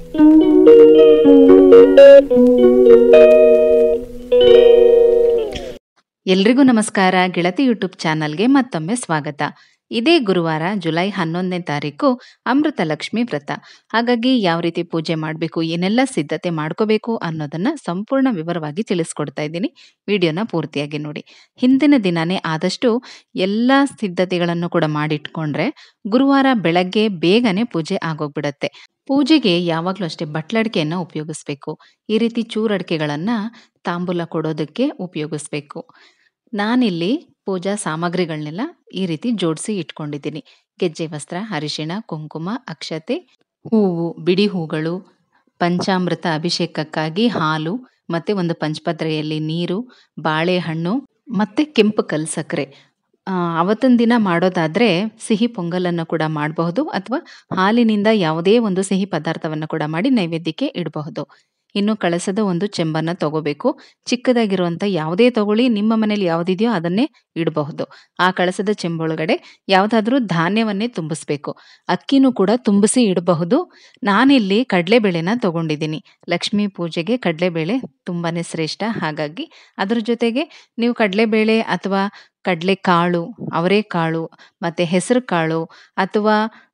ಎಲ್ರಿಗೂ ನಮಸ್ಕಾರ. ಗೆಳತಿ ಯೂಟ್ಯೂಬ್ ಚಾನಲ್ಗೆ ಮತ್ತೊಮ್ಮೆ ಸ್ವಾಗತ. ಇದೇ ಗುರುವಾರ ಜುಲೈ 11ನೇ ತಾರೀಕು ಅಮೃತ ಲಕ್ಷ್ಮಿ ವ್ರತ. ಹಾಗಾಗಿ ಯಾವ ರೀತಿ ಪೂಜೆ ಮಾಡಬೇಕು, ಏನೆಲ್ಲ ಸಿದ್ಧತೆ ಮಾಡ್ಕೋಬೇಕು ಅನ್ನೋದನ್ನ ಸಂಪೂರ್ಣ ವಿವರವಾಗಿ ತಿಳಿಸ್ಕೊಡ್ತಾ ಇದ್ದೀನಿ. ವಿಡಿಯೋನ ಪೂರ್ತಿಯಾಗಿ ನೋಡಿ. ಹಿಂದಿನ ದಿನಾನೇ ಆದಷ್ಟು ಎಲ್ಲ ಸಿದ್ಧತೆಗಳನ್ನು ಕೂಡ ಮಾಡಿಟ್ಕೊಂಡ್ರೆ ಗುರುವಾರ ಬೆಳಗ್ಗೆ ಬೇಗನೆ ಪೂಜೆ ಆಗೋಗ್ಬಿಡತ್ತೆ. ಪೂಜೆಗೆ ಯಾವಾಗಲೂ ಅಷ್ಟೇ ಬಟ್ಲಡಿಕೆಯನ್ನು ಉಪಯೋಗಿಸ್ಬೇಕು. ಈ ರೀತಿ ಚೂರಡಿಕೆಗಳನ್ನು ತಾಂಬೂಲ ಕೊಡೋದಕ್ಕೆ ಉಪಯೋಗಿಸ್ಬೇಕು. ನಾನಿಲ್ಲಿ ಪೂಜಾ ಸಾಮಗ್ರಿಗಳನ್ನೆಲ್ಲ ಈ ರೀತಿ ಜೋಡಿಸಿ ಇಟ್ಕೊಂಡಿದ್ದೀನಿ. ಗೆಜ್ಜೆ ವಸ್ತ್ರ, ಅರಿಶಿಣ, ಕುಂಕುಮ, ಅಕ್ಷತೆ, ಹೂವು, ಬಿಡಿ ಹೂಗಳು, ಪಂಚಾಮೃತ ಅಭಿಷೇಕಕ್ಕಾಗಿ ಹಾಲು, ಮತ್ತೆ ಒಂದು ಪಂಚಪಾತ್ರೆಯಲ್ಲಿ ನೀರು, ಬಾಳೆಹಣ್ಣು, ಮತ್ತೆ ಕೆಂಪು ಕಲ್ ಸಕ್ಕರೆ. ಅವತ್ತಿನ ದಿನ ಮಾಡೋದಾದ್ರೆ ಸಿಹಿ ಪೊಂಗಲನ್ನು ಕೂಡ ಮಾಡಬಹುದು, ಅಥವಾ ಹಾಲಿನಿಂದ ಯಾವುದೇ ಒಂದು ಸಿಹಿ ಪದಾರ್ಥವನ್ನು ಕೂಡ ಮಾಡಿ ನೈವೇದ್ಯಕ್ಕೆ ಇಡಬಹುದು. ಇನ್ನು ಕಳಸದ ಒಂದು ಚೆಂಬನ್ನ ತಗೋಬೇಕು. ಚಿಕ್ಕದಾಗಿರುವಂತ ಯಾವುದೇ ತಗೊಳ್ಳಿ, ನಿಮ್ಮ ಮನೇಲಿ ಯಾವುದಿದೆಯೋ ಅದನ್ನೇ ಇಡಬಹುದು. ಆ ಕಳಸದ ಚೆಂಬೊಳಗಡೆ ಯಾವುದಾದ್ರೂ ಧಾನ್ಯವನ್ನೇ ತುಂಬಿಸ್ಬೇಕು. ಅಕ್ಕಿನೂ ಕೂಡ ತುಂಬಿಸಿ ಇಡಬಹುದು. ನಾನಿಲ್ಲಿ ಕಡಲೆಬೇಳೆನ ತಗೊಂಡಿದ್ದೀನಿ. ಲಕ್ಷ್ಮೀ ಪೂಜೆಗೆ ಕಡಲೆಬೇಳೆ ತುಂಬಾನೇ ಶ್ರೇಷ್ಠ. ಹಾಗಾಗಿ ಅದ್ರ ಜೊತೆಗೆ ನೀವು ಕಡಲೆಬೇಳೆ ಅಥವಾ ಕಡಲೆಕಾಳು, ಅವರೆಕಾಳು, ಮತ್ತೆ ಹೆಸರು ಕಾಳು ಅಥವಾ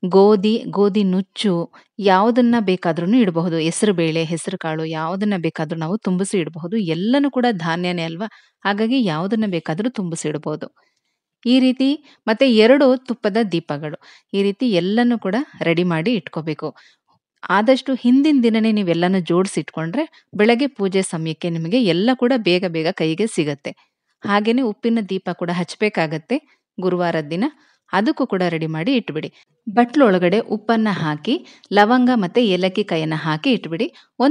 ಗೋಧಿ ನುಚ್ಚು ಯಾವುದನ್ನ ಬೇಕಾದ್ರೂ ಇಡಬಹುದು. ಹೆಸರು ಬೇಳೆ, ಹೆಸರು ಕಾಳು ಯಾವುದನ್ನ ಬೇಕಾದ್ರೂ ನಾವು ತುಂಬಿಸಿ ಇಡಬಹುದು. ಎಲ್ಲನೂ ಕೂಡ ಧಾನ್ಯನೇ ಅಲ್ವಾ, ಹಾಗಾಗಿ ಯಾವುದನ್ನ ಬೇಕಾದ್ರೂ ತುಂಬಿಸಿ ಇಡಬಹುದು. ಈ ರೀತಿ ಮತ್ತೆ 2 ತುಪ್ಪದ ದೀಪಗಳು, ಈ ರೀತಿ ಎಲ್ಲನೂ ಕೂಡ ರೆಡಿ ಮಾಡಿ ಇಟ್ಕೋಬೇಕು. ಆದಷ್ಟು ಹಿಂದಿನ ದಿನನೇ ನೀವೆಲ್ಲನೂ ಜೋಡಿಸಿಟ್ಕೊಂಡ್ರೆ ಬೆಳಗ್ಗೆ ಪೂಜೆ ಸಮಯಕ್ಕೆ ನಿಮಗೆ ಎಲ್ಲ ಕೂಡ ಬೇಗ ಬೇಗ ಕೈಗೆ ಸಿಗತ್ತೆ. ಹಾಗೇನೆ ಉಪ್ಪಿನ ದೀಪ ಕೂಡ ಹಚ್ಚಬೇಕಾಗತ್ತೆ ಗುರುವಾರದ ದಿನ. ಅದಕ್ಕೂ ಕೂಡ ರೆಡಿ ಮಾಡಿ ಇಟ್ಬಿಡಿ. ಬಟ್ಲೊಳಗಡೆ ಉಪ್ಪನ್ನ ಹಾಕಿ, ಲವಂಗ ಮತ್ತೆ ಏಲಕ್ಕಿ ಕಾಯನ್ನ ಹಾಕಿ ಇಟ್ಬಿಡಿ.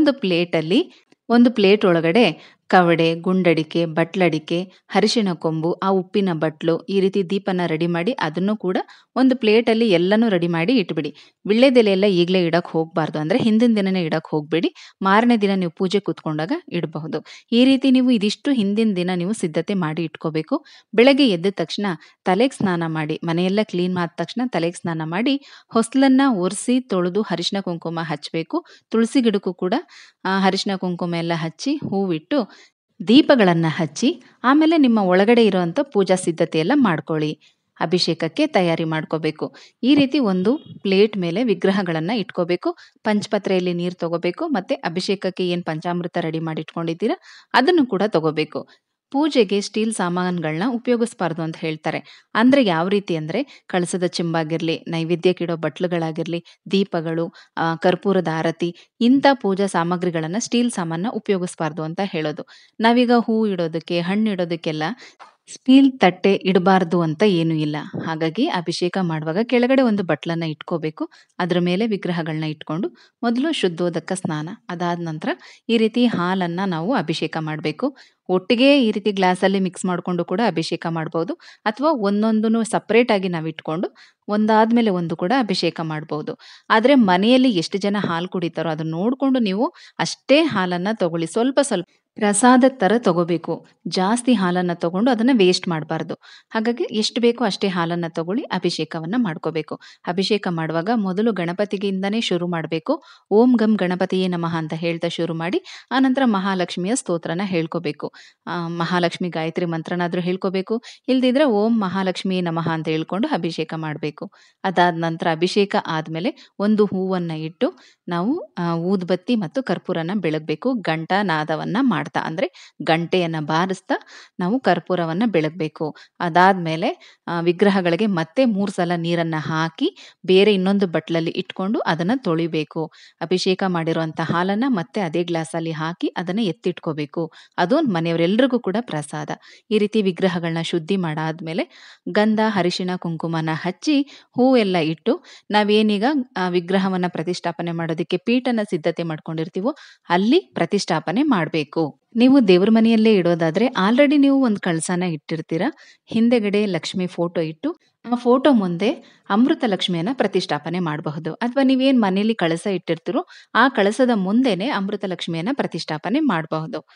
ಒಂದು ಪ್ಲೇಟ್ ಒಳಗಡೆ ಕವಡೆ, ಗುಂಡಡಿಕೆ, ಬಟ್ಲಡಿಕೆ, ಅರಿಶಿಣ ಕೊಂಬು, ಆ ಉಪ್ಪಿನ ಬಟ್ಲು, ಈ ರೀತಿ ದೀಪನ ರೆಡಿ ಮಾಡಿ ಅದನ್ನು ಕೂಡ ಒಂದು ಪ್ಲೇಟಲ್ಲಿ ಎಲ್ಲನೂ ರೆಡಿ ಮಾಡಿ ಇಟ್ಬಿಡಿ. ವಿಳ್ಳೆದೆಲೆ ಎಲ್ಲ ಈಗಲೇ ಇಡಕ್ಕೆ ಹೋಗಬಾರ್ದು, ಅಂದ್ರೆ ಹಿಂದಿನ ದಿನನೇ ಇಡಕ್ಕೆ ಹೋಗ್ಬೇಡಿ. ಮಾರನೇ ದಿನ ನೀವು ಪೂಜೆ ಕೂತ್ಕೊಂಡಾಗ ಇಡಬಹುದು. ಈ ರೀತಿ ನೀವು ಇದಿಷ್ಟು ಹಿಂದಿನ ದಿನ ನೀವು ಸಿದ್ಧತೆ ಮಾಡಿ ಇಟ್ಕೋಬೇಕು. ಬೆಳಗ್ಗೆ ಎದ್ದ ತಕ್ಷಣ ತಲೆಗೆ ಸ್ನಾನ ಮಾಡಿ, ಮನೆಯೆಲ್ಲ ಕ್ಲೀನ್ ಆದ ತಕ್ಷಣ ತಲೆಗೆ ಸ್ನಾನ ಮಾಡಿ ಹೊಸ್ಲನ್ನ ಒರೆಸಿ ತೊಳೆದು ಅರಿಶಿಣ ಕುಂಕುಮ ಹಚ್ಚಬೇಕು. ತುಳಸಿ ಗಿಡಕ್ಕೂ ಕೂಡ ಅರಿಶಿಣ ಕುಂಕುಮ ಎಲ್ಲ ಹಚ್ಚಿ ಹೂವಿಟ್ಟು ದೀಪಗಳನ್ನ ಹಚ್ಚಿ ಆಮೇಲೆ ನಿಮ್ಮ ಒಳಗಡೆ ಇರುವಂತ ಪೂಜಾ ಸಿದ್ಧತೆ ಎಲ್ಲ ಮಾಡ್ಕೊಳ್ಳಿ. ಅಭಿಷೇಕಕ್ಕೆ ತಯಾರಿ ಮಾಡ್ಕೋಬೇಕು. ಈ ರೀತಿ ಒಂದು ಪ್ಲೇಟ್ ಮೇಲೆ ವಿಗ್ರಹಗಳನ್ನ ಇಟ್ಕೋಬೇಕು. ಪಂಚಪಾತ್ರೆಯಲ್ಲಿ ನೀರು ತಗೋಬೇಕು. ಮತ್ತೆ ಅಭಿಷೇಕಕ್ಕೆ ಏನ್ ಪಂಚಾಮೃತ ರೆಡಿ ಮಾಡಿ ಇಟ್ಕೊಂಡಿದ್ದೀರಾ ಅದನ್ನು ಕೂಡ ತಗೋಬೇಕು. ಪೂಜೆಗೆ ಸ್ಟೀಲ್ ಸಾಮಾನುಗಳನ್ನ ಉಪಯೋಗಿಸಬಾರ್ದು ಅಂತ ಹೇಳ್ತಾರೆ. ಅಂದ್ರೆ ಯಾವ ರೀತಿ ಅಂದ್ರೆ ಕಳಸದ ಚೆಂಬಾಗಿರ್ಲಿ, ನೈವೇದ್ಯಕ್ಕಿಡೋ ಬಟ್ಲುಗಳಾಗಿರ್ಲಿ, ದೀಪಗಳು, ಕರ್ಪೂರದ ಆರತಿ, ಇಂಥ ಪೂಜಾ ಸಾಮಗ್ರಿಗಳನ್ನ ಸ್ಟೀಲ್ ಸಾಮಾನ ಉಪಯೋಗಿಸಬಾರ್ದು ಅಂತ ಹೇಳೋದು. ನಾವೀಗ ಹೂ ಇಡೋದಕ್ಕೆ, ಹಣ್ಣು ಇಡೋದಕ್ಕೆಲ್ಲ ಸ್ಟೀಲ್ ತಟ್ಟೆ ಇಡಬಾರ್ದು ಅಂತ ಏನೂ ಇಲ್ಲ. ಹಾಗಾಗಿ ಅಭಿಷೇಕ ಮಾಡುವಾಗ ಕೆಳಗಡೆ ಒಂದು ಬಟ್ಲನ್ನ ಇಟ್ಕೋಬೇಕು. ಅದ್ರ ಮೇಲೆ ವಿಗ್ರಹಗಳನ್ನ ಇಟ್ಕೊಂಡು ಮೊದಲು ಶುದ್ಧೋದಕ ಸ್ನಾನ, ಅದಾದ ನಂತರ ಈ ರೀತಿ ಹಾಲನ್ನ ನಾವು ಅಭಿಷೇಕ ಮಾಡಬೇಕು. ಒಟ್ಟಿಗೆ ಈ ರೀತಿ ಗ್ಲಾಸಲ್ಲಿ ಮಿಕ್ಸ್ ಮಾಡಿಕೊಂಡು ಕೂಡ ಅಭಿಷೇಕ ಮಾಡ್ಬೋದು, ಅಥವಾ ಒಂದೊಂದನ್ನು ಸಪ್ರೇಟ್ ಆಗಿ ನಾವು ಇಟ್ಕೊಂಡು ಒಂದಾದ್ಮೇಲೆ ಒಂದು ಕೂಡ ಅಭಿಷೇಕ ಮಾಡ್ಬೋದು. ಆದ್ರೆ ಮನೆಯಲ್ಲಿ ಎಷ್ಟು ಜನ ಹಾಲು ಕುಡಿತಾರೋ ಅದನ್ನ ನೋಡ್ಕೊಂಡು ನೀವು ಅಷ್ಟೇ ಹಾಲನ್ನ ತಗೊಳ್ಳಿ. ಸ್ವಲ್ಪ ಸ್ವಲ್ಪ ಪ್ರಸಾದ ತರ ತಗೋಬೇಕು. ಜಾಸ್ತಿ ಹಾಲನ್ನ ತಗೊಂಡು ಅದನ್ನ ವೇಸ್ಟ್ ಮಾಡಬಾರ್ದು. ಹಾಗಾಗಿ ಎಷ್ಟು ಬೇಕೋ ಅಷ್ಟೇ ಹಾಲನ್ನ ತಗೊಳ್ಳಿ, ಅಭಿಷೇಕವನ್ನ ಮಾಡ್ಕೋಬೇಕು. ಅಭಿಷೇಕ ಮಾಡುವಾಗ ಮೊದಲು ಗಣಪತಿಗಿಂದನೇ ಶುರು ಮಾಡಬೇಕು. ಓಂ ಗಂ ಗಣಪತಿಯೇ ನಮಃ ಅಂತ ಹೇಳ್ತಾ ಶುರು ಮಾಡಿ, ಆನಂತರ ಮಹಾಲಕ್ಷ್ಮಿಯ ಸ್ತೋತ್ರನ ಹೇಳ್ಕೋಬೇಕು. ಮಹಾಲಕ್ಷ್ಮಿ ಗಾಯತ್ರಿ ಮಂತ್ರನಾದ್ರೂ ಹೇಳ್ಕೋಬೇಕು. ಇಲ್ದಿದ್ರೆ ಓಂ ಮಹಾಲಕ್ಷ್ಮಿ ನಮಃ ಅಂತ ಹೇಳ್ಕೊಂಡು ಅಭಿಷೇಕ ಮಾಡಬೇಕು. ಅದಾದ ನಂತರ ಅಭಿಷೇಕ ಆದ್ಮೇಲೆ ಒಂದು ಹೂವನ್ನ ಇಟ್ಟು ನಾವು ಊದ್ಬತ್ತಿ ಮತ್ತು ಕರ್ಪೂರನ ಬೆಳಗ್ಬೇಕು. ಘಂಟಾ ನಾದವನ್ನ ಮಾಡ್ತಾ, ಅಂದ್ರೆ ಗಂಟೆಯನ್ನ ಬಾರಿಸ್ತಾ ನಾವು ಕರ್ಪೂರವನ್ನ ಬೆಳಗ್ಬೇಕು. ಅದಾದ್ಮೇಲೆ ವಿಗ್ರಹಗಳಿಗೆ ಮತ್ತೆ 3 ಸಲ ನೀರನ್ನ ಹಾಕಿ ಬೇರೆ ಇನ್ನೊಂದು ಬಟ್ಲಲ್ಲಿ ಇಟ್ಕೊಂಡು ಅದನ್ನ ತೊಳಿಬೇಕು. ಅಭಿಷೇಕ ಮಾಡಿರುವಂತ ಹಾಲನ್ನ ಮತ್ತೆ ಅದೇ ಗ್ಲಾಸಲ್ಲಿ ಹಾಕಿ ಅದನ್ನ ಎತ್ತಿಟ್ಕೋಬೇಕು. ಅದು ಮನೆಯವರೆಲ್ಲರಿಗೂ ಕೂಡ ಪ್ರಸಾದ. ಈ ರೀತಿ ವಿಗ್ರಹಗಳನ್ನ ಶುದ್ಧಿ ಮಾಡಾದ್ಮೇಲೆ ಗಂಧ, ಅರಿಶಿಣ, ಕುಂಕುಮನ ಹಚ್ಚಿ ಹೂವೆಲ್ಲ ಇಟ್ಟು ನಾವೇನೀಗ ವಿಗ್ರಹವನ್ನ ಪ್ರತಿಷ್ಠಾಪನೆ ಮಾಡೋದಕ್ಕೆ ಪೀಠನ ಸಿದ್ಧತೆ ಮಾಡ್ಕೊಂಡಿರ್ತೀವೋ ಅಲ್ಲಿ ಪ್ರತಿಷ್ಠಾಪನೆ ಮಾಡಬೇಕು. ನೀವು ದೇವ್ರ ಮನೆಯಲ್ಲೇ ಇಡೋದಾದ್ರೆ ಆಲ್ರೆಡಿ ನೀವು ಒಂದು ಕಳಸನ ಇಟ್ಟಿರ್ತೀರಾ. ಹಿಂದೆಗಡೆ ಲಕ್ಷ್ಮಿ ಫೋಟೋ ಇಟ್ಟು ಆ ಫೋಟೋ ಮುಂದೆ ಅಮೃತ ಲಕ್ಷ್ಮಿಯನ್ನ ಪ್ರತಿಷ್ಠಾಪನೆ ಮಾಡಬಹುದು. ಅಥವಾ ನೀವೇನ್ ಮನೆಯಲ್ಲಿ ಕಳಸ ಇಟ್ಟಿರ್ತೀರೋ ಆ ಕಳಸದ ಮುಂದೆನೆ ಅಮೃತ ಲಕ್ಷ್ಮಿಯನ್ನ ಪ್ರತಿಷ್ಠಾಪನೆ ಮಾಡಬಹುದು.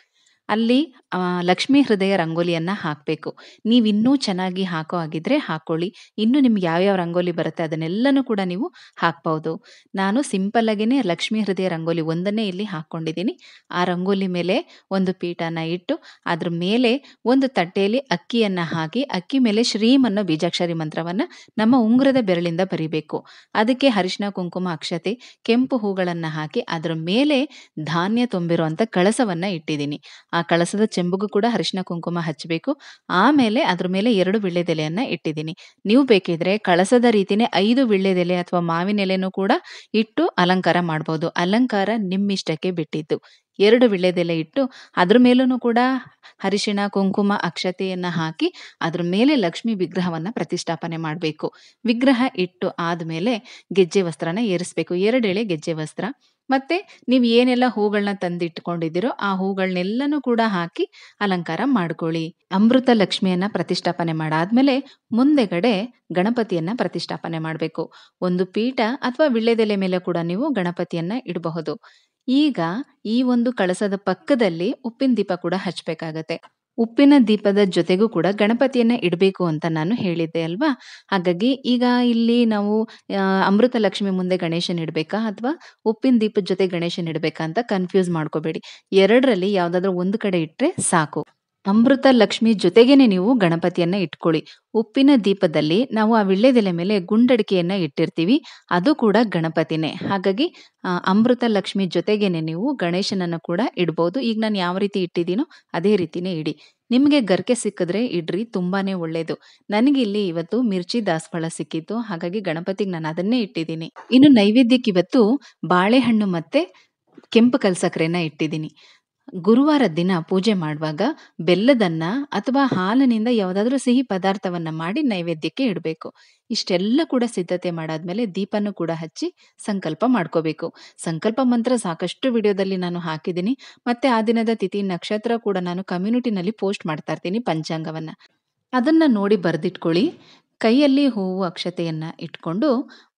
ಅಲ್ಲಿ ಲಕ್ಷ್ಮೀ ಹೃದಯ ರಂಗೋಲಿಯನ್ನ ಹಾಕಬೇಕು. ನೀವಿನ್ನೂ ಚೆನ್ನಾಗಿ ಹಾಕೋ ಹಾಗಿದ್ರೆ ಹಾಕೊಳ್ಳಿ. ಇನ್ನು ನಿಮ್ಗೆ ಯಾವ್ಯಾವ ರಂಗೋಲಿ ಬರುತ್ತೆ ಅದನ್ನೆಲ್ಲನೂ ಕೂಡ ನೀವು ಹಾಕ್ಬಹುದು. ನಾನು ಸಿಂಪಲ್ ಆಗೇನೆ ಲಕ್ಷ್ಮೀ ಹೃದಯ ರಂಗೋಲಿ ಒಂದನ್ನೇ ಇಲ್ಲಿ ಹಾಕ್ಕೊಂಡಿದ್ದೀನಿ. ಆ ರಂಗೋಲಿ ಮೇಲೆ ಒಂದು ಪೀಠನ ಇಟ್ಟು ಅದ್ರ ಮೇಲೆ ಒಂದು ತಟ್ಟೆಯಲ್ಲಿ ಅಕ್ಕಿಯನ್ನ ಹಾಕಿ ಅಕ್ಕಿ ಮೇಲೆ ಶ್ರೀಂ ಅನ್ನೋ ಬೀಜಾಕ್ಷರಿ ಮಂತ್ರವನ್ನ ನಮ್ಮ ಉಂಗುರದ ಬೆರಳಿಂದ ಬರಿಬೇಕು. ಅದಕ್ಕೆ ಅರಿಶಿನ ಕುಂಕುಮ ಅಕ್ಷತೆ ಕೆಂಪು ಹೂಗಳನ್ನ ಹಾಕಿ ಅದ್ರ ಮೇಲೆ ಧಾನ್ಯ ತುಂಬಿರುವಂತ ಕಳಸವನ್ನ ಇಟ್ಟಿದ್ದೀನಿ. ಆ ಕಳಸದ ಚೆಂಬುಗೂ ಕೂಡ ಅರಿಶಿನ ಕುಂಕುಮ ಹಚ್ಚಬೇಕು. ಆಮೇಲೆ ಅದ್ರ ಮೇಲೆ 2 ವೀಳ್ಯದೆಲೆಯನ್ನ ಇಟ್ಟಿದ್ದೀನಿ. ನೀವು ಬೇಕಿದ್ರೆ ಕಳಸದ ರೀತಿನೇ 5 ವೀಳ್ಯದೆಲೆ ಅಥವಾ ಮಾವಿನ ಎಲೆನೂ ಕೂಡ ಇಟ್ಟು ಅಲಂಕಾರ ಮಾಡಬಹುದು. ಅಲಂಕಾರ ನಿಮ್ಮಿಷ್ಟಕ್ಕೆ ಬಿಟ್ಟಿದ್ದು. 2 ವೀಳ್ಯದೆಲೆ ಇಟ್ಟು ಅದ್ರ ಮೇಲೂ ಕೂಡ ಅರಿಶಿಣ ಕುಂಕುಮ ಅಕ್ಷತೆಯನ್ನ ಹಾಕಿ ಅದ್ರ ಮೇಲೆ ಲಕ್ಷ್ಮಿ ವಿಗ್ರಹವನ್ನ ಪ್ರತಿಷ್ಠಾಪನೆ ಮಾಡಬೇಕು. ವಿಗ್ರಹ ಇಟ್ಟು ಆದ್ಮೇಲೆ ಗೆಜ್ಜೆ ವಸ್ತ್ರನ ಏರಿಸ್ಬೇಕು. 2 ಎಳೆ ಗೆಜ್ಜೆ ವಸ್ತ್ರ ಮತ್ತೆ ನೀವು ಏನೆಲ್ಲ ಹೂಗಳನ್ನ ತಂದಿಟ್ಕೊಂಡಿದ್ದೀರೋ ಆ ಹೂಗಳನ್ನೆಲ್ಲನೂ ಕೂಡ ಹಾಕಿ ಅಲಂಕಾರ ಮಾಡ್ಕೊಳ್ಳಿ. ಅಮೃತ ಲಕ್ಷ್ಮಿಯನ್ನ ಪ್ರತಿಷ್ಠಾಪನೆ ಮಾಡಾದ್ಮೇಲೆ ಮುಂದೆಗಡೆ ಗಣಪತಿಯನ್ನ ಪ್ರತಿಷ್ಠಾಪನೆ ಮಾಡಬೇಕು. ಒಂದು ಪೀಠ ಅಥವಾ ವೀಳ್ಯದೆಲೆ ಮೇಲೆ ಕೂಡ ನೀವು ಗಣಪತಿಯನ್ನ ಇಡಬಹುದು. ಈಗ ಈ ಒಂದು ಕಳಸದ ಪಕ್ಕದಲ್ಲಿ ಉಪ್ಪಿನ ದೀಪ ಕೂಡ ಹಚ್ಬೇಕಾಗತ್ತೆ. ಉಪ್ಪಿನ ದೀಪದ ಜೊತೆಗೂ ಕೂಡ ಗಣಪತಿಯನ್ನ ಇಡಬೇಕು ಅಂತ ನಾನು ಹೇಳಿದ್ದೆ ಅಲ್ವಾ? ಹಾಗಾಗಿ ಈಗ ಇಲ್ಲಿ ನಾವು ಅಮೃತ ಲಕ್ಷ್ಮಿ ಮುಂದೆ ಗಣೇಶನ್ ಇಡ್ಬೇಕಾ ಅಥವಾ ಉಪ್ಪಿನ ದೀಪದ ಜೊತೆ ಗಣೇಶನ್ ಇಡ್ಬೇಕಾ ಅಂತ ಕನ್ಫ್ಯೂಸ್ ಮಾಡ್ಕೋಬೇಡಿ. 2ರಲ್ಲಿ ಯಾವ್ದಾದ್ರು ಒಂದು ಕಡೆ ಇಟ್ರೆ ಸಾಕು. ಅಮೃತ ಲಕ್ಷ್ಮಿ ಜೊತೆಗೇನೆ ನೀವು ಗಣಪತಿಯನ್ನ ಇಟ್ಕೊಳ್ಳಿ. ಉಪ್ಪಿನ ದೀಪದಲ್ಲಿ ನಾವು ಆ ವೀಳ್ಯದೆಲೆ ಮೇಲೆ ಗುಂಡಡಿಕೆಯನ್ನ ಇಟ್ಟಿರ್ತೀವಿ. ಅದು ಕೂಡ ಗಣಪತಿನೇ. ಹಾಗಾಗಿ ಅಮೃತ ಲಕ್ಷ್ಮಿ ಜೊತೆಗೇನೆ ನೀವು ಗಣೇಶನನ್ನ ಕೂಡ ಇಡ್ಬೋದು. ಈಗ ನಾನು ಯಾವ ರೀತಿ ಇಟ್ಟಿದ್ದೀನೋ ಅದೇ ರೀತಿನೇ ಇಡಿ. ನಿಮ್ಗೆ ಗರ್ಕೆ ಸಿಕ್ಕಿದ್ರೆ ಇಡ್ರಿ, ತುಂಬಾನೇ ಒಳ್ಳೇದು. ನನಗಿಲ್ಲಿ ಇವತ್ತು ಮಿರ್ಚಿ ದಾಸಫಳ ಸಿಕ್ಕಿತ್ತು. ಹಾಗಾಗಿ ಗಣಪತಿಗೆ ನಾನು ಅದನ್ನೇ ಇಟ್ಟಿದ್ದೀನಿ. ಇನ್ನು ನೈವೇದ್ಯಕ್ಕೆ ಇವತ್ತು ಬಾಳೆಹಣ್ಣು ಮತ್ತೆ ಕೆಂಪು ಕಲ್ಸಕ್ರೆನ ಇಟ್ಟಿದ್ದೀನಿ. ಗುರುವಾರ ದಿನ ಪೂಜೆ ಮಾಡುವಾಗ ಬೆಲ್ಲದನ್ನ ಅಥವಾ ಹಾಲಿನಿಂದ ಯಾವುದಾದ್ರೂ ಸಿಹಿ ಪದಾರ್ಥವನ್ನ ಮಾಡಿ ನೈವೇದ್ಯಕ್ಕೆ ಇಡಬೇಕು. ಇಷ್ಟೆಲ್ಲ ಕೂಡ ಸಿದ್ಧತೆ ಮಾಡಾದ್ಮೇಲೆ ದೀಪನೂ ಕೂಡ ಹಚ್ಚಿ ಸಂಕಲ್ಪ ಮಾಡ್ಕೋಬೇಕು. ಸಂಕಲ್ಪ ಮಂತ್ರ ಸಾಕಷ್ಟು ವಿಡಿಯೋದಲ್ಲಿ ನಾನು ಹಾಕಿದ್ದೀನಿ. ಮತ್ತೆ ಆ ದಿನದ ತಿಥಿ ನಕ್ಷತ್ರ ಕೂಡ ನಾನು ಕಮ್ಯುನಿಟಿನಲ್ಲಿ ಪೋಸ್ಟ್ ಮಾಡ್ತಾ ಇರ್ತೀನಿ ಪಂಚಾಂಗವನ್ನ. ಅದನ್ನ ನೋಡಿ ಬರೆದಿಟ್ಕೊಳ್ಳಿ. ಕೈಯಲ್ಲಿ ಹೂವು ಅಕ್ಷತೆಯನ್ನ ಇಟ್ಕೊಂಡು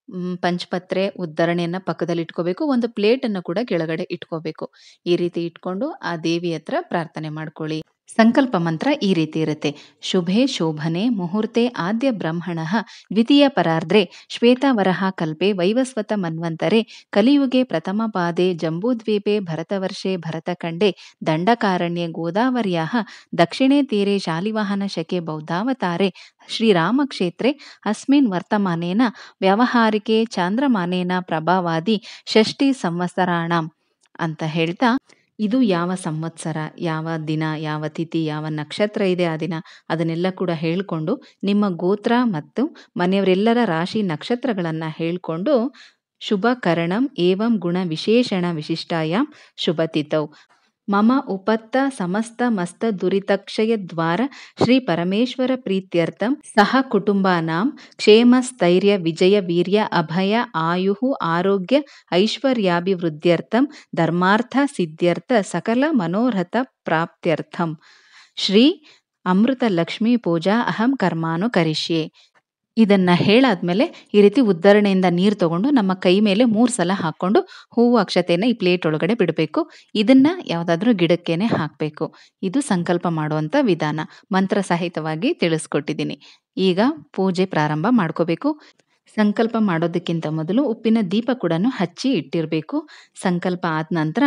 ಪಂಚಪತ್ರೆ ಉದ್ಧರಣೆಯನ್ನ ಪಕ್ಕದಲ್ಲಿ ಇಟ್ಕೋಬೇಕು. ಒಂದು ಪ್ಲೇಟ್ ಅನ್ನು ಕೂಡ ಕೆಳಗಡೆ ಇಟ್ಕೋಬೇಕು. ಈ ರೀತಿ ಇಟ್ಕೊಂಡು ಆ ದೇವಿ ಹತ್ರ ಪ್ರಾರ್ಥನೆ ಮಾಡ್ಕೊಳ್ಳಿ. ಸಂಕಲ್ಪ ಮಂತ್ರ ಈ ರೀತಿ ಇರುತ್ತೆ. ಶುಭೆ ಶೋಭನೆ ಮುಹೂರ್ತೆ ಆದ್ಯ ಬ್ರಹ್ಮಣಃ ದ್ವಿತೀಯ ಪರಾರ್ಧ್ರೆ ಶ್ವೇತಾವರಹ ಕಲ್ಪೆ ವೈವಸ್ವತ ಮನ್ವಂತರೆ ಕಲಿಯುಗೆ ಪ್ರಥಮ ಪಾದೆ ಜಂಬೂದ್ವೀಪೆ ಭರತವರ್ಷೆ ಭರತಖಂಡೆ ದಂಡಕಾರಣ್ಯೆ ಗೋದಾವರ್ಯಾಃ ದಕ್ಷಿಣೆ ತೀರೆ ಶಾಲಿವಾಹನ ಶಕೆ ಬೌದ್ಧಾವತಾರೆ ಶ್ರೀರಾಮಕ್ಷೇತ್ರೆ ಅಸ್ಮಿನ್ ವರ್ತಮಾನೇನ ವ್ಯಾವಹಾರಿಕೆ ಚಾಂದ್ರಮಾನೇನ ಪ್ರಭಾವಾದಿ ಷಷ್ಠಿ ಸಂವತ್ಸರಾಣಂ ಅಂತ ಹೇಳ್ತಾ, ಇದು ಯಾವ ಸಂವತ್ಸರ, ಯಾವ ದಿನ, ಯಾವ ತಿಥಿ, ಯಾವ ನಕ್ಷತ್ರ ಇದೆ ಆ ದಿನ ಅದನ್ನೆಲ್ಲ ಕೂಡ ಹೇಳ್ಕೊಂಡು ನಿಮ್ಮ ಗೋತ್ರ ಮತ್ತು ಮನೆಯವರೆಲ್ಲರ ರಾಶಿ ನಕ್ಷತ್ರಗಳನ್ನ ಹೇಳ್ಕೊಂಡು ಶುಭ ಕರಣಂ ಏವಂ ಗುಣ ವಿಶೇಷಣ ವಿಶಿಷ್ಟಾಯಾಂ ಶುಭತಿಥೌ ಮಮ ಉಪತ್ತ ಸಮಸ್ತ ಮಸ್ತ ದುರಿತಕ್ಷಯ ದ್ವಾರ ಶ್ರೀ ಪರಮೇಶ್ವರ ಪ್ರೀತ್ಯರ್ಥಂ ಸಹ ಕುಟುಂಬಾನಾಂ ಕ್ಷೇಮ ಸ್ಥೈರ್ಯ ವಿಜಯ ವೀರ್ಯ ಅಭಯ ಆಯುಹು ಆರೋಗ್ಯ ಐಶ್ವರ್ಯಾಭಿವೃದ್ಧ್ಯರ್ಥಂ ಧರ್ಮಾರ್ಥ ಸಿದ್ಧ್ಯರ್ಥ ಸಕಲ ಮನೋರಥ ಪ್ರಾಪ್ತ್ಯರ್ಥಂ ಶ್ರೀ ಅಮೃತ ಲಕ್ಷ್ಮೀ ಪೂಜಾ ಅಹಂ ಕರ್ಮಾನು ಕರಿಷ್ಯೆ. ಇದನ್ನ ಹೇಳಾದ್ಮೇಲೆ ಈ ರೀತಿ ಉದ್ಧರಣೆಯಿಂದ ನೀರು ತಗೊಂಡು ನಮ್ಮ ಕೈ ಮೇಲೆ 3 ಸಲ ಹಾಕೊಂಡು ಹೂವು ಅಕ್ಷತೆಯನ್ನ ಈ ಪ್ಲೇಟ್ ಒಳಗಡೆ ಬಿಡಬೇಕು. ಇದನ್ನ ಯಾವ್ದಾದ್ರೂ ಗಿಡಕ್ಕೇನೆ ಹಾಕ್ಬೇಕು. ಇದು ಸಂಕಲ್ಪ ಮಾಡುವಂತ ವಿಧಾನ. ಮಂತ್ರ ಸಹಿತವಾಗಿ ತಿಳಿಸ್ಕೊಟ್ಟಿದ್ದೀನಿ. ಈಗ ಪೂಜೆ ಪ್ರಾರಂಭ ಮಾಡ್ಕೋಬೇಕು. ಸಂಕಲ್ಪ ಮಾಡೋದಕ್ಕಿಂತ ಮೊದಲು ಉಪ್ಪಿನ ದೀಪ ಕೂಡ ಹಚ್ಚಿ ಇಟ್ಟಿರ್ಬೇಕು. ಸಂಕಲ್ಪ ಆದ ನಂತರ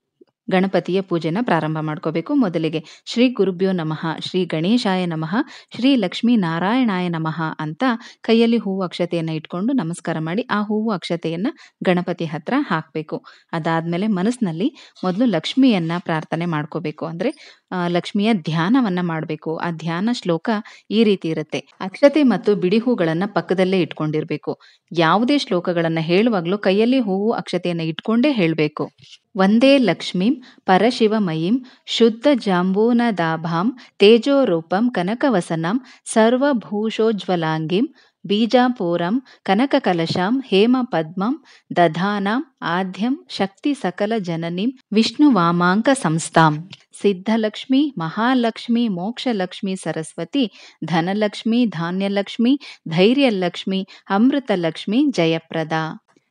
ಗಣಪತಿಯ ಪೂಜೆನ ಪ್ರಾರಂಭ ಮಾಡ್ಕೋಬೇಕು. ಮೊದಲಿಗೆ ಶ್ರೀ ಗುರುಭ್ಯೋ ನಮಃ, ಶ್ರೀ ಗಣೇಶಾಯ ನಮಃ, ಶ್ರೀ ಲಕ್ಷ್ಮೀ ನಾರಾಯಣಾಯ ನಮಃ ಅಂತ ಕೈಯಲ್ಲಿ ಹೂವು ಅಕ್ಷತೆಯನ್ನ ಇಟ್ಕೊಂಡು ನಮಸ್ಕಾರ ಮಾಡಿ ಆ ಹೂವು ಅಕ್ಷತೆಯನ್ನ ಗಣಪತಿ ಹತ್ರ ಹಾಕ್ಬೇಕು. ಅದಾದ್ಮೇಲೆ ಮನಸ್ಸಿನಲ್ಲಿ ಮೊದಲು ಲಕ್ಷ್ಮಿಯನ್ನ ಪ್ರಾರ್ಥನೆ ಮಾಡ್ಕೋಬೇಕು. ಅಂದ್ರೆ ಲಕ್ಷ್ಮಿಯ ಧ್ಯಾನವನ್ನ ಮಾಡಬೇಕು. ಆ ಧ್ಯಾನ ಶ್ಲೋಕ ಈ ರೀತಿ ಇರುತ್ತೆ. ಅಕ್ಷತೆ ಮತ್ತು ಬಿಡಿ ಹೂಗಳನ್ನ ಪಕ್ಕದಲ್ಲೇ ಇಟ್ಕೊಂಡಿರ್ಬೇಕು. ಯಾವುದೇ ಶ್ಲೋಕಗಳನ್ನ ಹೇಳುವಾಗ್ಲೂ ಕೈಯಲ್ಲಿ ಹೂವು ಅಕ್ಷತೆಯನ್ನ ಇಟ್ಕೊಂಡೇ ಹೇಳ್ಬೇಕು. ವಂದೇ ಲಕ್ಷ್ಮೀಂ ಪರಶಿವಮಯೀಂ ಶುದ್ಧ ಜಾಂಬೂನದಾಭಾಂ ತೇಜೋರೂಪಂ ಕನಕವಸನಂ ಸರ್ವಭೂಷೋಜ್ವಲಾಂಗಿಂ ಬೀಜಾಪೂರಂ ಕನಕಕಲಶಾಂ ಹೇಮ ಪದ್ಮಂ ದಧಾನಾಂ ಆದ್ಯಂ ಶಕ್ತಿ ಸಕಲ ಜನನೀಂ ವಿಷ್ಣುವಾಮಾಂಕ ಸಂಸ್ಥಾಂ ಸಿದ್ಧಲಕ್ಷ್ಮಿ ಮಹಾಲಕ್ಷ್ಮಿ ಮೋಕ್ಷಲಕ್ಷ್ಮಿ ಸರಸ್ವತಿ ಧನಲಕ್ಷ್ಮಿ ಧಾನ್ಯಲಕ್ಷ್ಮಿ ಧೈರ್ಯಲಕ್ಷ್ಮಿ ಅಮೃತಲಕ್ಷ್ಮಿ ಜಯಪ್ರದ.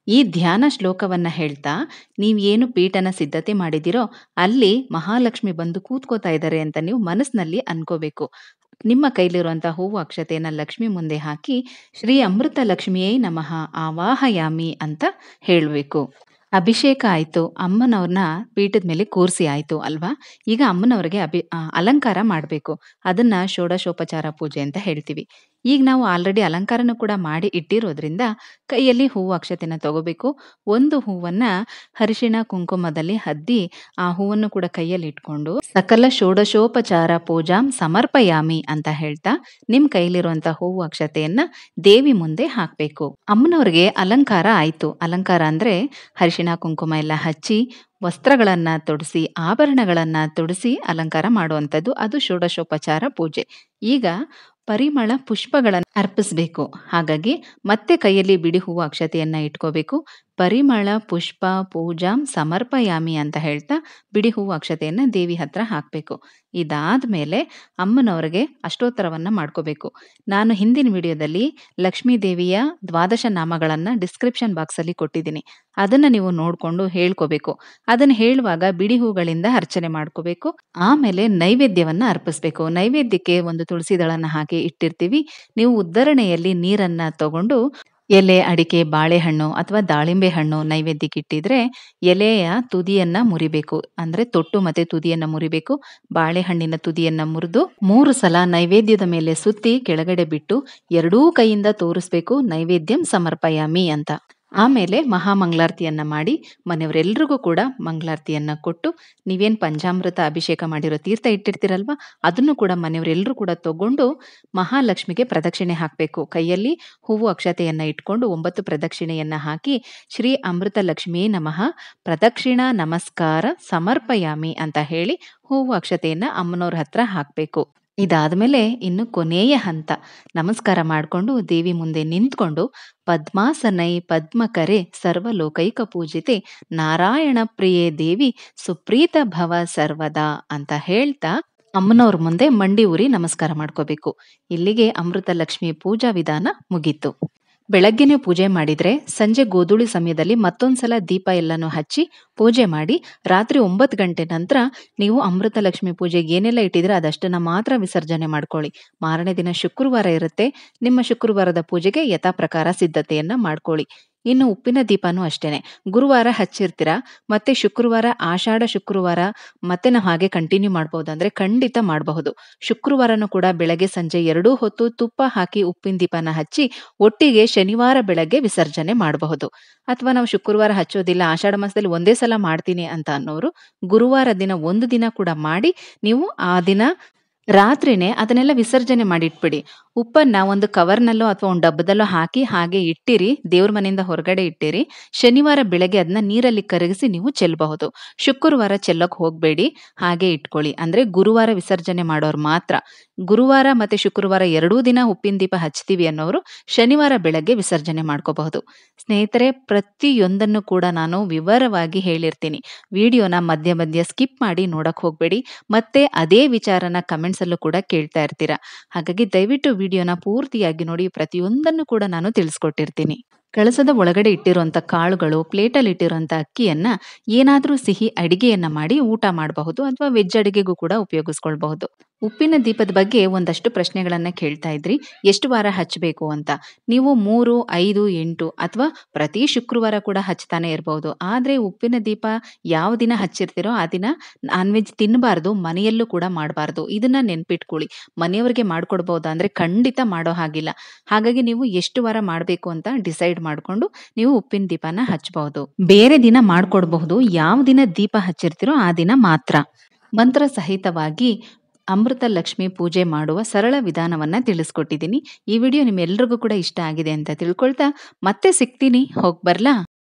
ಈ ಧ್ಯಾನ ಶ್ಲೋಕವನ್ನ ಹೇಳ್ತಾ ನೀವೇನು ಪೀಠನ ಸಿದ್ಧತೆ ಮಾಡಿದಿರೋ ಅಲ್ಲಿ ಮಹಾಲಕ್ಷ್ಮಿ ಬಂದು ಕೂತ್ಕೋತಾ ಇದ್ದಾರೆ ಅಂತ ನೀವು ಮನಸ್ಸಿನಲ್ಲಿ ಅನ್ಕೋಬೇಕು. ನಿಮ್ಮ ಕೈಲಿರುವಂತಹ ಹೂವು ಅಕ್ಷತೆಯನ್ನ ಲಕ್ಷ್ಮಿ ಮುಂದೆ ಹಾಕಿ ಶ್ರೀ ಅಮೃತ ಲಕ್ಷ್ಮಿಯೇ ನಮಃ ಆವಾಹಯಾಮಿ ಅಂತ ಹೇಳಬೇಕು. ಅಭಿಷೇಕ ಆಯ್ತು, ಅಮ್ಮನವ್ರನ್ನ ಪೀಠದ ಮೇಲೆ ಕೂರಿಸಿ ಆಯ್ತು ಅಲ್ವಾ? ಈಗ ಅಮ್ಮನವ್ರಿಗೆ ಅಲಂಕಾರ ಮಾಡಬೇಕು. ಅದನ್ನ ಷೋಡಶೋಪಚಾರ ಪೂಜೆ ಅಂತ ಹೇಳ್ತೀವಿ. ಈಗ ನಾವು ಆಲ್ರೆಡಿ ಅಲಂಕಾರನ ಕೂಡ ಮಾಡಿ ಇಟ್ಟಿರೋದ್ರಿಂದ ಕೈಯಲ್ಲಿ ಹೂವು ಅಕ್ಷತೆನ ತಗೋಬೇಕು. ಒಂದು ಹೂವನ್ನ ಅರಿಶಿಣ ಕುಂಕುಮದಲ್ಲಿ ಹದ್ದಿ ಆ ಹೂವನ್ನು ಕೂಡ ಕೈಯಲ್ಲಿ ಇಟ್ಕೊಂಡು ಸಕಲ ಷೋಡಶೋಪಚಾರ ಪೂಜಾಂ ಸಮರ್ಪಯಾಮಿ ಅಂತ ಹೇಳ್ತಾ ನಿಮ್ ಕೈಲಿರುವಂತ ಹೂವು ಅಕ್ಷತೆಯನ್ನ ದೇವಿ ಮುಂದೆ ಹಾಕ್ಬೇಕು. ಅಮ್ಮನವ್ರಿಗೆ ಅಲಂಕಾರ ಆಯ್ತು. ಅಲಂಕಾರ ಅಂದ್ರೆ ಅರಿಶಿಣ ಕುಂಕುಮ ಎಲ್ಲ ಹಚ್ಚಿ ವಸ್ತ್ರಗಳನ್ನ ತೊಡಿಸಿ ಆಭರಣಗಳನ್ನ ತೊಡಿಸಿ ಅಲಂಕಾರ ಮಾಡುವಂಥದ್ದು, ಅದು ಷೋಡಶೋಪಚಾರ ಪೂಜೆ. ಈಗ ಪರಿಮಳ ಪುಷ್ಪಗಳನ್ನು ಅರ್ಪಿಸ್ಬೇಕು. ಹಾಗಾಗಿ ಮತ್ತೆ ಕೈಯಲ್ಲಿ ಬಿಡಿ ಹೂವು ಅಕ್ಷತೆಯನ್ನ ಇಟ್ಕೋಬೇಕು. ಪರಿಮಳ ಪುಷ್ಪ ಪೂಜಾಂ ಸಮರ್ಪಯಾಮಿ ಅಂತ ಹೇಳ್ತಾ ಬಿಡಿ ಹೂವು ಅಕ್ಷತೆಯನ್ನ ದೇವಿ ಹತ್ರ ಹಾಕ್ಬೇಕು. ಇದಾದ್ಮೇಲೆ ಅಮ್ಮನವ್ರಿಗೆ ಅಷ್ಟೋತ್ತರವನ್ನ ಮಾಡ್ಕೋಬೇಕು. ನಾನು ಹಿಂದಿನ ವಿಡಿಯೋದಲ್ಲಿ ಲಕ್ಷ್ಮೀ ದೇವಿಯ ದ್ವಾದಶ ನಾಮಗಳನ್ನ ಡಿಸ್ಕ್ರಿಪ್ಷನ್ ಬಾಕ್ಸ್ ಅಲ್ಲಿ ಕೊಟ್ಟಿದ್ದೀನಿ. ಅದನ್ನ ನೀವು ನೋಡ್ಕೊಂಡು ಹೇಳ್ಕೋಬೇಕು. ಅದನ್ನ ಹೇಳುವಾಗ ಬಿಡಿ ಹೂಗಳಿಂದ ಅರ್ಚನೆ ಮಾಡ್ಕೋಬೇಕು. ಆಮೇಲೆ ನೈವೇದ್ಯವನ್ನ ಅರ್ಪಿಸ್ಬೇಕು. ನೈವೇದ್ಯಕ್ಕೆ ಒಂದು ತುಳಸಿ ದಳನ ಹಾಕಿ ಇಟ್ಟಿರ್ತೀವಿ. ನೀವು ಉದ್ದರಣೆಯಲ್ಲಿ ನೀರನ್ನ ತಗೊಂಡು ಎಲೆ, ಅಡಿಕೆ, ಬಾಳೆಹಣ್ಣು ಅಥವಾ ದಾಳಿಂಬೆ ಹಣ್ಣು ನೈವೇದ್ಯಕ್ಕೆ ಇಟ್ಟಿದ್ರೆ ಎಲೆಯ ತುದಿಯನ್ನ ಮುರಿಬೇಕು. ಅಂದ್ರೆ ತೊಟ್ಟು ಮತ್ತೆ ತುದಿಯನ್ನ ಮುರಿಬೇಕು. ಬಾಳೆಹಣ್ಣಿನ ತುದಿಯನ್ನ ಮುರಿದು 3 ಸಲ ನೈವೇದ್ಯದ ಮೇಲೆ ಸುತ್ತಿ ಕೆಳಗಡೆ ಬಿಟ್ಟು ಎರಡೂ ಕೈಯಿಂದ ತೋರಿಸ್ಬೇಕು ನೈವೇದ್ಯಂ ಸಮರ್ಪಯಾಮಿ ಅಂತ. ಆಮೇಲೆ ಮಹಾಮಂಗಳಾರತಿಯನ್ನ ಮಾಡಿ ಮನೆಯವರೆಲ್ರಿಗೂ ಕೂಡ ಮಂಗಳಾರತಿಯನ್ನ ಕೊಟ್ಟು ನೀವೇನ್ ಪಂಚಾಮೃತ ಅಭಿಷೇಕ ಮಾಡಿರೋ ತೀರ್ಥ ಇಟ್ಟಿರ್ತೀರಲ್ವಾ ಅದನ್ನು ಕೂಡ ಮನೆಯವರೆಲ್ಲರೂ ಕೂಡ ತಗೊಂಡು ಮಹಾಲಕ್ಷ್ಮಿಗೆ ಪ್ರದಕ್ಷಿಣೆ ಹಾಕಬೇಕು. ಕೈಯಲ್ಲಿ ಹೂವು ಅಕ್ಷತೆಯನ್ನ ಇಟ್ಕೊಂಡು 9 ಪ್ರದಕ್ಷಿಣೆಯನ್ನ ಹಾಕಿ ಶ್ರೀ ಅಮೃತ ಲಕ್ಷ್ಮೀ ನಮಃ ಪ್ರದಕ್ಷಿಣಾ ನಮಸ್ಕಾರ ಸಮರ್ಪಯಾಮಿ ಅಂತ ಹೇಳಿ ಹೂವು ಅಕ್ಷತೆಯನ್ನ ಅಮ್ಮನವ್ರ ಹತ್ರ ಹಾಕ್ಬೇಕು. ಇದಾದ್ಮೇಲೆ ಇನ್ನು ಕೊನೆಯ ಹಂತ, ನಮಸ್ಕಾರ ಮಾಡಿಕೊಂಡು ದೇವಿ ಮುಂದೆ ನಿಂತ್ಕೊಂಡು ಪದ್ಮಾಸನೈ ಪದ್ಮಕರೆ ಸರ್ವಲೋಕೈಕ ಪೂಜಿತೆ ನಾರಾಯಣ ಪ್ರಿಯೇ ದೇವಿ ಸುಪ್ರೀತ ಭವ ಸರ್ವದಾ ಅಂತ ಹೇಳ್ತಾ ಅಮ್ಮನವ್ರ ಮುಂದೆ ಮಂಡಿ ಊರಿ ನಮಸ್ಕಾರ ಮಾಡ್ಕೋಬೇಕು. ಇಲ್ಲಿಗೆ ಅಮೃತ ಲಕ್ಷ್ಮಿ ಪೂಜಾ ವಿಧಾನ ಮುಗೀತು. ಬೆಳಗ್ಗೆನೆ ಪೂಜೆ ಮಾಡಿದ್ರೆ ಸಂಜೆ ಗೋಧೂಳಿ ಸಮಯದಲ್ಲಿ ಮತ್ತೊಂದ್ಸಲ ದೀಪ ಎಲ್ಲನೂ ಹಚ್ಚಿ ಪೂಜೆ ಮಾಡಿ ರಾತ್ರಿ 9 ಗಂಟೆ ನಂತರ ನೀವು ಅಮೃತ ಲಕ್ಷ್ಮಿ ಪೂಜೆಗೆ ಏನೆಲ್ಲ ಇಟ್ಟಿದ್ರೆ ಅದಷ್ಟನ್ನ ಮಾತ್ರ ವಿಸರ್ಜನೆ ಮಾಡ್ಕೊಳ್ಳಿ. ಮಾರನೇ ದಿನ ಶುಕ್ರವಾರ ಇರುತ್ತೆ. ನಿಮ್ಮ ಶುಕ್ರವಾರದ ಪೂಜೆಗೆ ಯಥಾ ಪ್ರಕಾರ ಸಿದ್ಧತೆಯನ್ನ ಮಾಡ್ಕೊಳ್ಳಿ. ಇನ್ನು ಉಪ್ಪಿನ ದೀಪನೂ ಅಷ್ಟೇನೆ. ಗುರುವಾರ ಹಚ್ಚಿರ್ತೀರಾ, ಮತ್ತೆ ಶುಕ್ರವಾರ ಆಷಾಢ ಶುಕ್ರವಾರ ಮತ್ತೆ ನಾವು ಹಾಗೆ ಕಂಟಿನ್ಯೂ ಮಾಡ್ಬೋದು ಅಂದ್ರೆ ಖಂಡಿತ ಮಾಡಬಹುದು. ಶುಕ್ರವಾರನೂ ಕೂಡ ಬೆಳಗ್ಗೆ ಸಂಜೆ 2 ಹೊತ್ತು ತುಪ್ಪ ಹಾಕಿ ಉಪ್ಪಿನ ದೀಪನ ಹಚ್ಚಿ ಒಟ್ಟಿಗೆ ಶನಿವಾರ ಬೆಳಗ್ಗೆ ವಿಸರ್ಜನೆ ಮಾಡಬಹುದು. ಅಥವಾ ನಾವು ಶುಕ್ರವಾರ ಹಚ್ಚೋದಿಲ್ಲ, ಆಷಾಢ ಮಾಸದಲ್ಲಿ ಒಂದೇ ಸಲ ಮಾಡ್ತೀನಿ ಅಂತ ಅನ್ನೋರು ಗುರುವಾರ ದಿನ ಒಂದು ದಿನ ಕೂಡ ಮಾಡಿ ನೀವು ಆ ದಿನ ರಾತ್ರಿನೇ ಅದನ್ನೆಲ್ಲ ವಿಸರ್ಜನೆ ಮಾಡಿಟ್ಬಿಡಿ. ಉಪ್ಪನ್ನ ಒಂದು ಕವರ್ನಲ್ಲೋ ಅಥವಾ ಒಂದು ಡಬ್ಬದಲ್ಲೋ ಹಾಕಿ ಹಾಗೆ ಇಟ್ಟಿರಿ, ದೇವ್ರ ಮನೆಯಿಂದ ಹೊರಗಡೆ ಇಟ್ಟಿರಿ. ಶನಿವಾರ ಬೆಳಗ್ಗೆ ಅದನ್ನ ನೀರಲ್ಲಿ ಕರಗಿಸಿ ನೀವು ಚೆಲ್ಲಬಹುದು. ಶುಕ್ರವಾರ ಚೆಲ್ಲಕ್ ಹೋಗ್ಬೇಡಿ, ಹಾಗೆ ಇಟ್ಕೊಳ್ಳಿ. ಅಂದ್ರೆ ಗುರುವಾರ ವಿಸರ್ಜನೆ ಮಾಡೋರು ಮಾತ್ರ. ಗುರುವಾರ ಮತ್ತೆ ಶುಕ್ರವಾರ 2 ದಿನ ಉಪ್ಪಿನ ದೀಪ ಹಚ್ತೀವಿ ಅನ್ನೋರು ಶನಿವಾರ ಬೆಳಗ್ಗೆ ವಿಸರ್ಜನೆ ಮಾಡ್ಕೋಬಹುದು. ಸ್ನೇಹಿತರೆ, ಪ್ರತಿಯೊಂದನ್ನು ಕೂಡ ನಾನು ವಿವರವಾಗಿ ಹೇಳಿರ್ತೀನಿ. ವಿಡಿಯೋನ ಮಧ್ಯ ಮಧ್ಯ ಸ್ಕಿಪ್ ಮಾಡಿ ನೋಡಕ್ ಹೋಗ್ಬೇಡಿ. ಮತ್ತೆ ಅದೇ ವಿಚಾರನ ಕಮೆಂಟ್ಸ್ ಅಲ್ಲೂ ಕೂಡ ಕೇಳ್ತಾ ಇರ್ತೀರಾ. ಹಾಗಾಗಿ ದಯವಿಟ್ಟು ವಿಡಿಯೋನ ಪೂರ್ತಿಯಾಗಿ ನೋಡಿ. ಪ್ರತಿಯೊಂದನ್ನು ಕೂಡ ನಾನು ತಿಳಿಸ್ಕೊಟ್ಟಿರ್ತೀನಿ. ಕಳಸದ ಒಳಗಡೆ ಇಟ್ಟಿರುವಂತ ಕಾಳುಗಳು, ಪ್ಲೇಟಲ್ಲಿ ಇಟ್ಟಿರುವಂತ ಅಕ್ಕಿಯನ್ನ ಏನಾದ್ರೂ ಸಿಹಿ ಅಡಿಗೆಯನ್ನ ಮಾಡಿ ಊಟ ಮಾಡಬಹುದು ಅಥವಾ ವೆಜ್ ಅಡಿಗೆಗೂ ಕೂಡ ಉಪಯೋಗಿಸ್ಕೊಳ್ಬಹುದು. ಉಪ್ಪಿನ ದೀಪದ ಬಗ್ಗೆ ಒಂದಷ್ಟು ಪ್ರಶ್ನೆಗಳನ್ನ ಕೇಳ್ತಾ ಇದ್ರಿ, ಎಷ್ಟು ವಾರ ಹಚ್ಚಬೇಕು ಅಂತ. ನೀವು 3, 5, 8 ಅಥವಾ ಪ್ರತಿ ಶುಕ್ರವಾರ ಕೂಡ ಹಚ್ತಾನೆ ಇರಬಹುದು. ಆದ್ರೆ ಉಪ್ಪಿನ ದೀಪ ಯಾವ ದಿನ ಹಚ್ಚಿರ್ತೀರೋ ಆ ದಿನ ನಾನ್ ವೆಜ್ ತಿನ್ನಬಾರ್ದು, ಮನೆಯಲ್ಲೂ ಕೂಡ ಮಾಡಬಾರ್ದು. ಇದನ್ನ ನೆನ್ಪಿಟ್ಕೊಳ್ಳಿ. ಮನೆಯವರಿಗೆ ಮಾಡ್ಕೊಡ್ಬಹುದಾ ಅಂದ್ರೆ ಖಂಡಿತ ಮಾಡೋ ಹಾಗಿಲ್ಲ. ಹಾಗಾಗಿ ನೀವು ಎಷ್ಟು ವಾರ ಮಾಡಬೇಕು ಅಂತ ಡಿಸೈಡ್ ಮಾಡ್ಕೊಂಡು ನೀವು ಉಪ್ಪಿನ ದೀಪನ ಹಚ್ಚಬಹುದು. ಬೇರೆ ದಿನ ಮಾಡ್ಕೊಡ್ಬಹುದು, ಯಾವ ದಿನ ದೀಪ ಹಚ್ಚಿರ್ತೀರೋ ಆ ದಿನ ಮಾತ್ರ. ಮಂತ್ರ ಸಹಿತವಾಗಿ ಅಮೃತ ಲಕ್ಷ್ಮಿ ಪೂಜೆ ಮಾಡುವ ಸರಳ ವಿಧಾನವನ್ನ ತಿಳಿಸ್ಕೊಟ್ಟಿದ್ದೀನಿ. ಈ ವಿಡಿಯೋ ನಿಮ್ಮೆಲ್ರಿಗೂ ಕೂಡ ಇಷ್ಟ ಆಗಿದೆ ಅಂತ ತಿಳ್ಕೊಳ್ತಾ ಮತ್ತೆ ಸಿಗ್ತೀನಿ. ಹೋಗ್ಬರ್ಲಾ?